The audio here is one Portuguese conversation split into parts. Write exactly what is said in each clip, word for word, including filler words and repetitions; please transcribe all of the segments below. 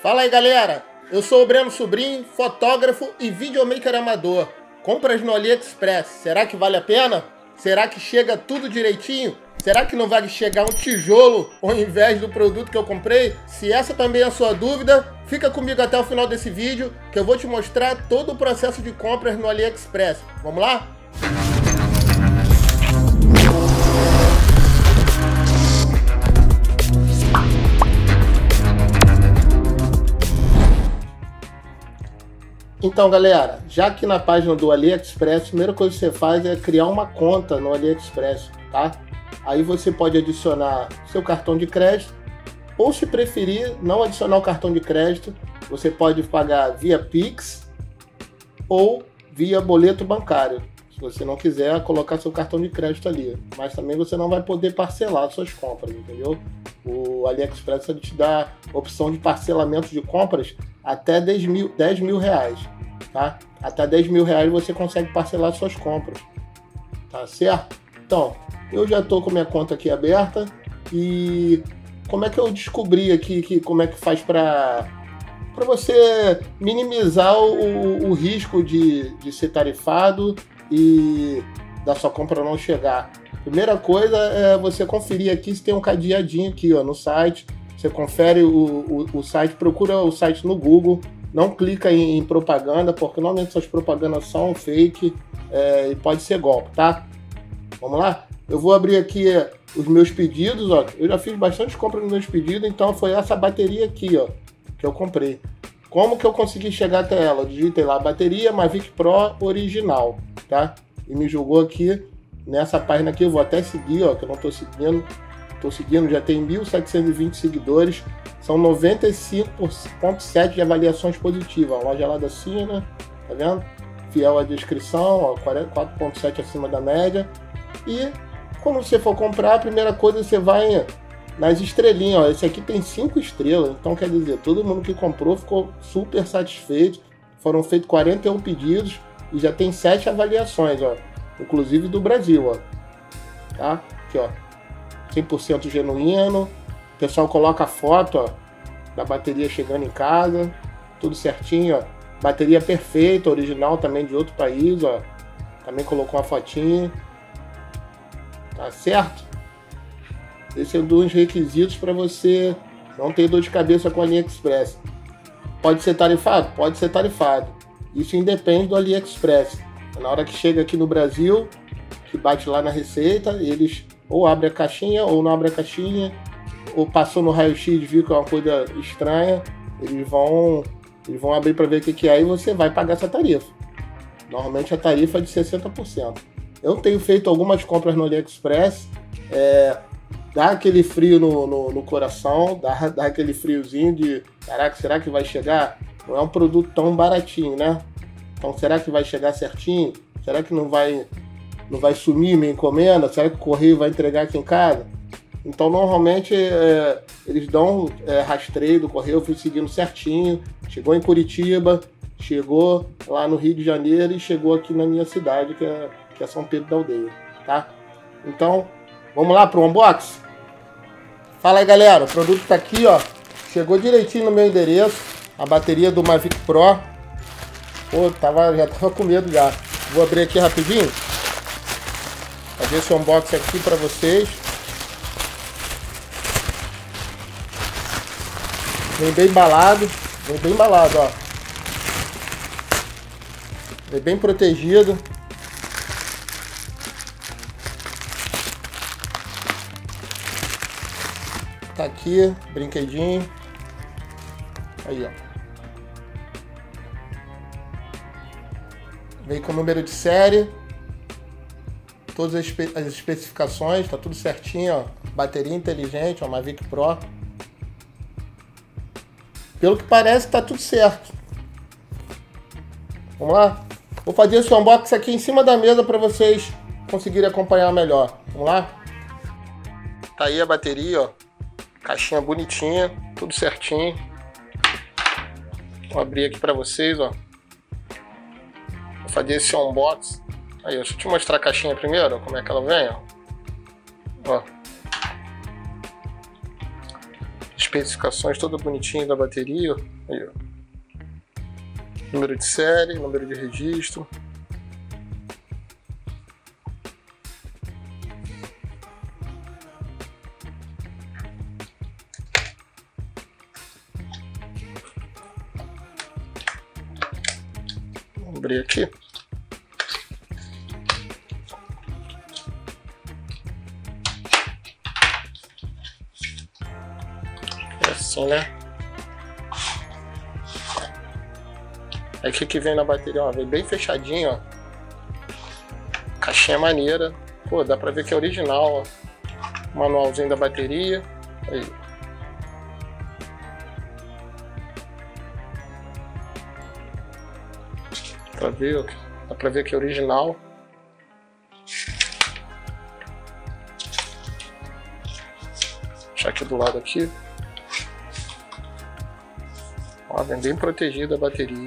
Fala aí, galera, eu sou o Breno Sobrinho, fotógrafo e videomaker amador. Compras no AliExpress, será que vale a pena? Será que chega tudo direitinho? Será que não vai chegar um tijolo ao invés do produto que eu comprei? Se essa também é a sua dúvida, fica comigo até o final desse vídeo que eu vou te mostrar todo o processo de compras no AliExpress. Vamos lá? Então, galera, já aqui na página do AliExpress, a primeira coisa que você faz é criar uma conta no AliExpress, tá? Aí você pode adicionar seu cartão de crédito, ou se preferir não adicionar o cartão de crédito, você pode pagar via Pix ou via boleto bancário, se você não quiser colocar seu cartão de crédito ali. Mas também você não vai poder parcelar suas compras, entendeu? O AliExpress te dá a opção de parcelamento de compras até dez mil reais, tá? Até dez mil reais você consegue parcelar suas compras, tá certo? Então, eu já estou com minha conta aqui aberta e como é que eu descobri aqui que, como é que faz para para você minimizar o, o risco de, de ser tarifado e da sua compra não chegar? Primeira coisa é você conferir aqui se tem um cadeadinho aqui, ó, no site. Você confere o, o, o site, procura o site no Google, não clica em, em propaganda, porque normalmente essas propagandas são fake é, e pode ser golpe, tá? Vamos lá? Eu vou abrir aqui os meus pedidos, ó. Eu já fiz bastante compras nos meus pedidos, então foi essa bateria aqui, ó, que eu comprei. Como que eu consegui chegar até ela? Eu digitei lá, bateria Mavic Pro original, tá? E me jogou aqui nessa página aqui, eu vou até seguir, ó, que eu não tô seguindo. Tô seguindo, já tem mil setecentos e vinte seguidores, são noventa e cinco vírgula sete de avaliações positivas. A loja lá da China, tá vendo? Fiel à descrição, ó, quatro vírgula sete acima da média. E quando você for comprar, a primeira coisa você vai nas estrelinhas, ó. Esse aqui tem cinco estrelas, então quer dizer, todo mundo que comprou ficou super satisfeito. Foram feitos quarenta e um pedidos e já tem sete avaliações, ó, inclusive do Brasil, ó. Tá? Aqui, ó, cem por cento genuíno. O pessoal coloca a foto, ó, da bateria chegando em casa, tudo certinho, ó. Bateria perfeita, original também de outro país, ó. Também colocou uma fotinha. Tá certo? Esse é um dos requisitos para você não ter dor de cabeça com o AliExpress. Pode ser tarifado? Pode ser tarifado. Isso independe do AliExpress. Na hora que chega aqui no Brasil, que bate lá na receita, eles ou abrem a caixinha ou não abrem a caixinha, ou passou no raio-x, viu que é uma coisa estranha, eles vão, eles vão abrir para ver o que, que é e você vai pagar essa tarifa. Normalmente a tarifa é de sessenta por cento. Eu tenho feito algumas compras no AliExpress, é, dá aquele frio no, no, no coração, dá, dá aquele friozinho de, caraca, será que vai chegar? Não é um produto tão baratinho, né? Então será que vai chegar certinho? Será que não vai, não vai sumir minha encomenda? Será que o correio vai entregar aqui em casa? Então normalmente é, eles dão é, rastreio do correio, eu fui seguindo certinho, chegou em Curitiba, chegou lá no Rio de Janeiro e chegou aqui na minha cidade, que é que é São Pedro da Aldeia, tá? Então, vamos lá pro unboxing? Fala aí, galera, o produto tá aqui, ó, chegou direitinho no meu endereço, a bateria do Mavic Pro. Pô, tava, já tava com medo já. Vou abrir aqui rapidinho, fazer esse unboxing aqui pra vocês. Vem bem embalado, vem bem embalado, ó. Vem bem protegido. Tá aqui, brinquedinho. Aí, ó. Vem com o número de série. Todas as, espe as especificações, tá tudo certinho, ó. Bateria inteligente, ó, Mavic Pro. Pelo que parece, tá tudo certo. Vamos lá? Vou fazer esse unboxing aqui em cima da mesa para vocês conseguirem acompanhar melhor. Vamos lá? Tá aí a bateria, ó. Caixinha bonitinha, tudo certinho. Vou abrir aqui pra vocês, ó. Vou fazer esse unboxing. Aí, ó, deixa eu te mostrar a caixinha primeiro, ó, como é que ela vem, ó. Ó. especificações toda bonitinha da bateria. Aí, ó. Número de série, número de registro. Vou abrir aqui. É assim, né? Aí o que que vem na bateria? Ó, vem bem fechadinho, ó. Caixinha maneira. Pô, dá pra ver que é original, ó. Manualzinho da bateria. Aí. Pra ver, ó. Dá pra ver que é original. Vou deixar aqui do lado aqui. Ó, vem bem protegida a bateria.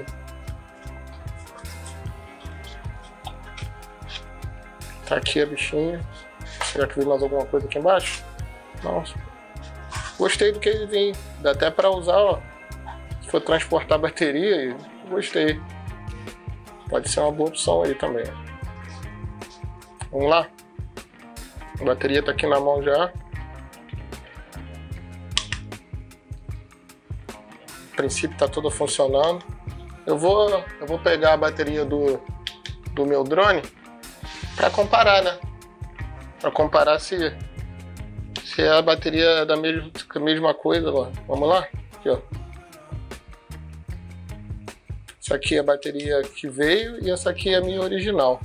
Tá aqui a bichinha. Será que vem mais alguma coisa aqui embaixo? Nossa. Gostei do que ele vem. Dá até pra usar, ó. Se for transportar a bateria, gostei. Pode ser uma boa opção aí também. Vamos lá. A bateria tá aqui na mão já. A princípio tá toda funcionando. Eu vou, eu vou pegar a bateria do, do meu drone para comparar, né? Para comparar se, se é a bateria da mesma, a mesma coisa. Ó. Vamos lá? Aqui, ó. Essa aqui é a bateria que veio e essa aqui é a minha original.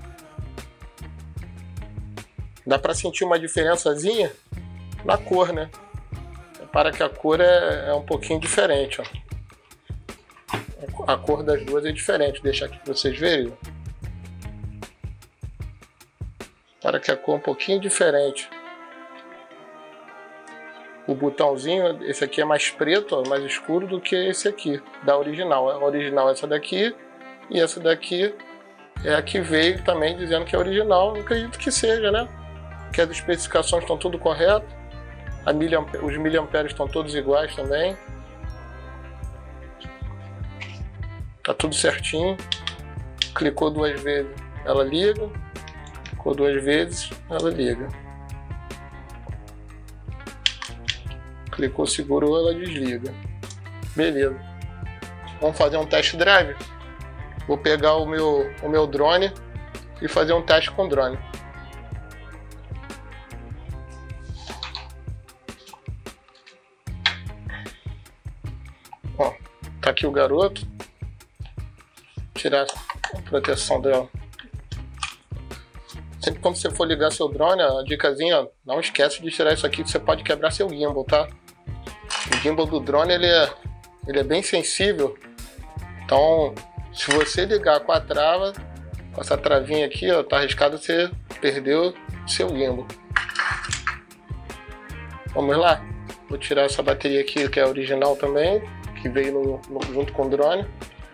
Dá para sentir uma diferençazinha na cor, né? Repara que a cor é, é um pouquinho diferente, ó. A cor das duas é diferente. Vou deixar aqui para vocês verem. Para que a cor é um pouquinho diferente. O botãozinho, esse aqui é mais preto, ó, mais escuro do que esse aqui, da original. A original é essa daqui, e essa daqui é a que veio também dizendo que é original. Eu acredito que seja, né? Que as especificações estão tudo correto. A miliamp- os miliamperes estão todos iguais também. Tá tudo certinho. Clicou duas vezes, ela liga. Clicou duas vezes, ela liga. Clicou, segurou, ela desliga. Beleza. Vamos fazer um test drive? Vou pegar o meu, o meu drone e fazer um teste com o drone. Ó, tá aqui o garoto. Tirar a proteção dela. Sempre quando você for ligar seu drone, a dicasinha, não esquece de tirar isso aqui, que você pode quebrar seu gimbal, tá? O gimbal do drone, ele é, ele é bem sensível. Então, se você ligar com a trava, com essa travinha aqui, ó, tá arriscado você perder o seu gimbal. Vamos lá? Vou tirar essa bateria aqui, que é original também, que veio no, no, junto com o drone.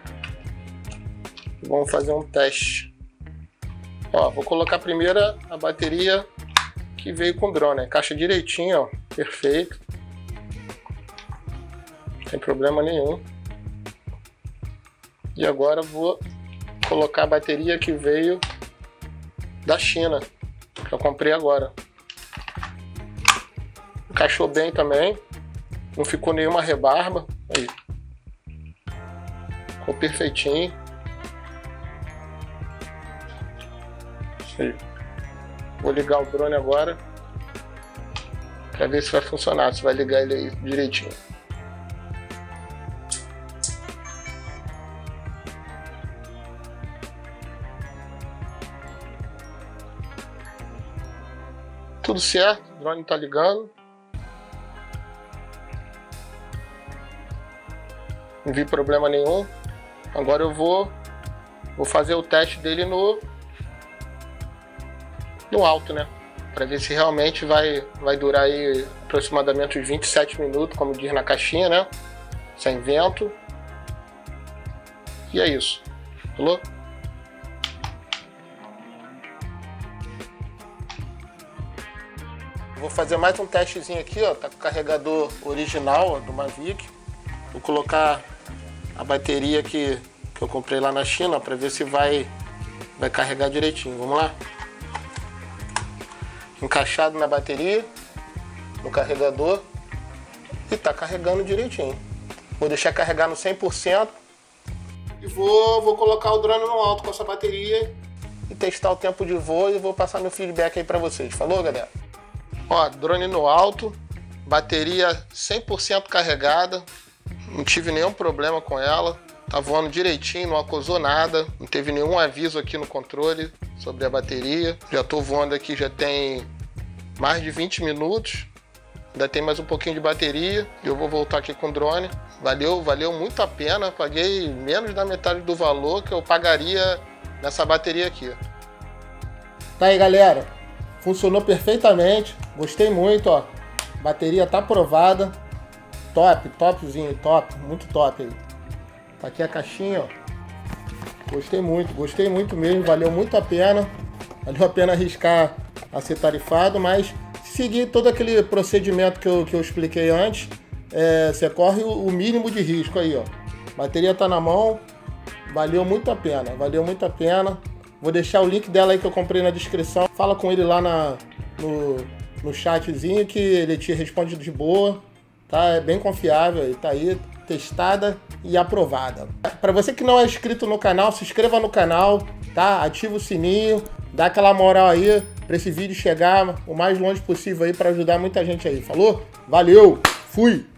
Vamos fazer um teste. Ó, vou colocar primeiro a bateria que veio com o drone. Encaixa direitinho, ó, perfeito. Não tem problema nenhum. E agora vou colocar a bateria que veio da China, que eu comprei agora. Encaixou bem também. Não ficou nenhuma rebarba. Aí. Ficou perfeitinho. Aí. Vou ligar o drone agora para ver se vai funcionar, se vai ligar ele aí direitinho. Tudo certo, o drone está ligando. Não vi problema nenhum. Agora eu vou, vou fazer o teste dele no no alto, né? Para ver se realmente vai, vai durar aí aproximadamente uns vinte e sete minutos, como diz na caixinha, né? Sem vento. E é isso. Falou? Vou fazer mais um testezinho aqui, ó. Tá com o carregador original, ó, do Mavic. Vou colocar a bateria que, que eu comprei lá na China, para ver se vai, vai carregar direitinho. Vamos lá? Encaixado na bateria, no carregador, e tá carregando direitinho. Vou deixar carregar no cem por cento e vou, vou colocar o drone no alto com essa bateria e testar o tempo de voo e vou passar meu feedback aí para vocês. Falou, galera? Ó, drone no alto, bateria cem por cento carregada, não tive nenhum problema com ela, tá voando direitinho, não acusou nada, não teve nenhum aviso aqui no controle sobre a bateria. Já tô voando aqui, já tem mais de vinte minutos, ainda tem mais um pouquinho de bateria e eu vou voltar aqui com o drone. Valeu, valeu muito a pena, paguei menos da metade do valor que eu pagaria nessa bateria aqui. Tá aí, galera, funcionou perfeitamente, gostei muito, ó, bateria tá aprovada, top, topzinho, top, muito top aí. Tá aqui a caixinha, ó, gostei muito, gostei muito mesmo, valeu muito a pena, valeu a pena arriscar a ser tarifado, mas se seguir todo aquele procedimento que eu, que eu expliquei antes, é, você corre o, o mínimo de risco aí, ó, bateria tá na mão, valeu muito a pena, valeu muito a pena. Vou deixar o link dela aí que eu comprei na descrição. Fala com ele lá na, no, no chatzinho que ele te responde de boa. Tá? É bem confiável e tá aí, testada e aprovada. Para você que não é inscrito no canal, se inscreva no canal, tá? Ativa o sininho, dá aquela moral aí para esse vídeo chegar o mais longe possível aí para ajudar muita gente aí. Falou? Valeu! Fui!